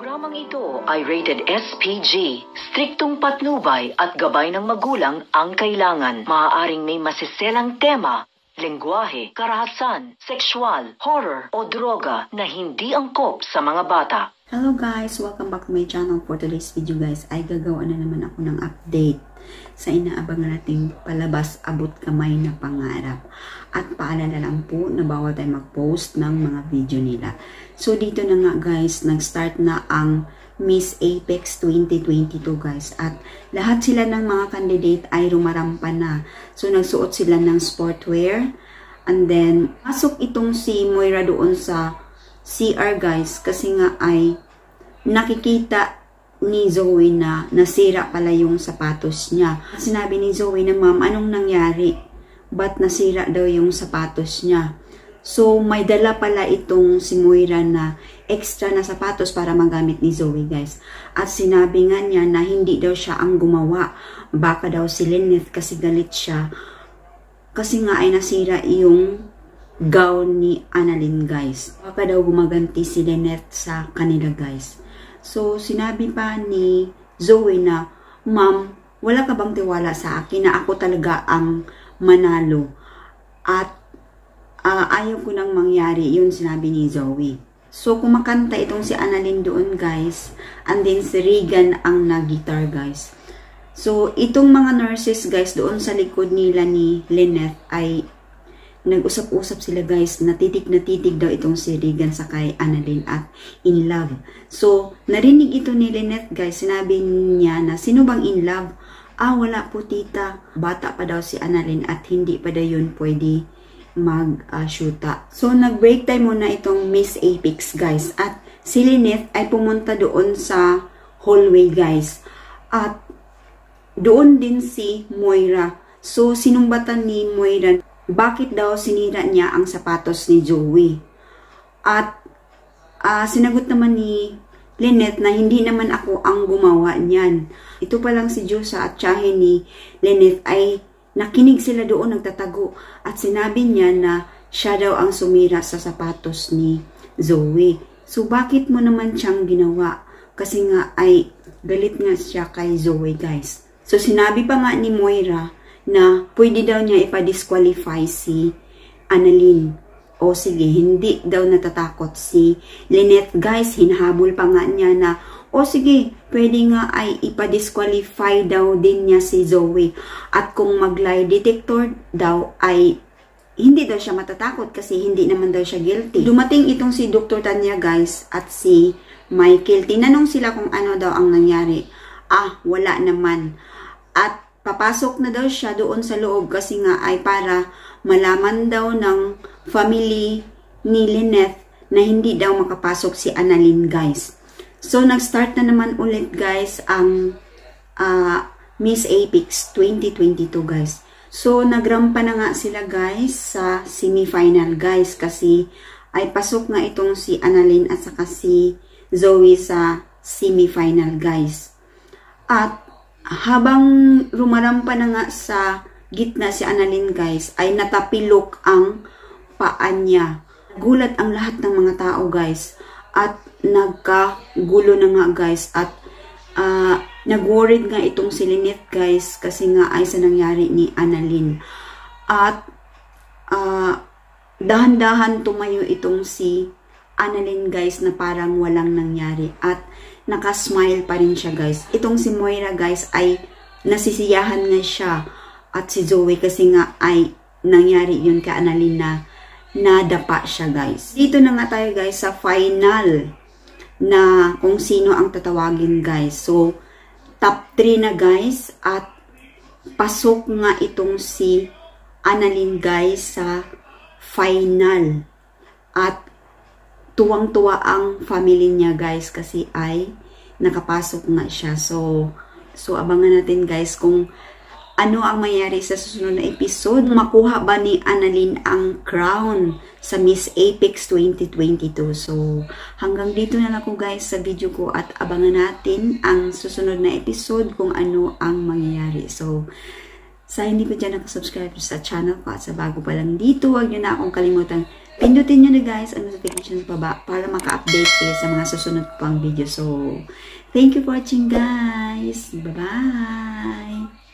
Programang ito ay rated SPG. Striktong patnubay at gabay ng magulang ang kailangan. Maaaring may masiselang tema, lengguwahe, karahasan, sexual, horror o droga na hindi angkop sa mga bata. Hello guys! Welcome back to my channel. For today's video guys ay gagawa na naman ako ng update sa inaabangan nating palabas Abot Kamay na Pangarap. At paalala lang po na bawal tayo mag-post ng mga video nila. So dito na nga guys, nag-start na ang Miss Apex 2022 guys. At lahat sila ng mga candidate ay rumarampa na. So nagsuot sila ng sportwear. And then, pasok itong si Moira doon sa CR guys. Kasi nga ay nakikita ni Zoe na nasira pala yung sapatos niya. Sinabi ni Zoe na, ma'am, anong nangyari? Ba't nasira daw yung sapatos niya? So, may dala pala itong si Moira na extra na sapatos para magamit ni Zoe, guys. At sinabi nga niya na hindi daw siya ang gumawa. Baka daw si Lynette kasi galit siya. Kasi nga ay nasira yung gown ni Annalyn, guys. Baka daw gumaganti si Lynette sa kanila, guys. So, sinabi pa ni Zoe na, ma'am, wala ka bang tiwala sa akin na ako talaga ang manalo? At ayaw ko nang mangyari, yun sinabi ni Zoe. So, kumakanta itong si Annalyn doon, guys. And then, si Regan ang nag-guitar, guys. So, itong mga nurses, guys, doon sa likod nila ni Lynette ay nag-usap-usap sila, guys. Natitig daw itong si Regan sa kay Annalyn at in love. So, narinig ito ni Lynette, guys. Sinabi niya na, sino bang in love? Wala po tita. Bata pa daw si Annalyn at hindi pa daw yun pwede mag-shoota. So, nag-break time muna itong Miss Apex, guys. At si Lynette ay pumunta doon sa hallway, guys. At doon din si Moira. So, sinumbatan ni Moira, bakit daw sinira niya ang sapatos ni Joey? At sinagot naman ni Lynette na hindi naman ako ang gumawa niyan. Ito pa lang si Josa at tiyahin ni Lynette ay nakinig sila doon, nagtatago. At sinabi niya na siya daw ang sumira sa sapatos ni Zoe. So, bakit mo naman siyang ginawa? Kasi nga ay galit nga siya kay Zoe, guys. So, sinabi pa nga ni Moira na pwede daw niya ipa-disqualify si Annalyn. O sige, hindi daw natatakot si Lynette. Guys, hinahabol pa nga niya na, o sige, pwede nga ay ipa-disqualify daw din niya si Zoe. At kung mag-lie detector daw ay hindi daw siya matatakot kasi hindi naman daw siya guilty. Dumating itong si Dr. Tanya, guys, at si Michael. Tinanong sila kung ano daw ang nangyari. Wala naman. At papasok na daw siya doon sa loob kasi nga ay para malaman daw ng family ni Lynette na hindi daw makapasok si Annalyn, guys. So, nag-start na naman ulit, guys, ang Miss Apex 2022, guys. So, nagrampa na nga sila, guys, sa semifinal, guys, kasi ay pasok nga itong si Annalyn at saka si Zoe sa semifinal, guys. At habang rumarampa na nga sa gitna si Annalyn, guys, ay natapilok ang paa niya. Gulat ang lahat ng mga tao, guys. At nagkagulo na nga, guys. At nag-worried nga itong si Lynette, guys, kasi nga ay sa nangyari ni Annalyn. At dahan-dahan tumayo itong si Annalyn, guys, na parang walang nangyari. At nakasmile pa rin siya, guys. Itong si Moira, guys, ay nasisiyahan nga siya. At si Zoe kasi nga ay nangyari yun kay Annalyn na nadapa siya, guys. Dito na nga tayo, guys, sa final na kung sino ang tatawagin, guys. So, top 3 na, guys. At pasok nga itong si Annalyn, guys, sa final. At tuwang-tuwa ang family niya, guys, kasi ay nakapasok nga siya. So abangan natin, guys, kung ano ang mayayari sa susunod na episode. Makuha ba ni Annalyn ang crown sa Miss Apex 2022? So, hanggang dito na lang ako, guys, sa video ko at abangan natin ang susunod na episode kung ano ang mangyayari. So, sa hindi pa dyan nakasubscribe sa channel ko at sa bago pa lang dito, huwag nyo na akong kalimutan pindutin nyo na guys ang notification baba para maka-update kayo sa mga susunod pang video. So, thank you for watching guys. Bye-bye!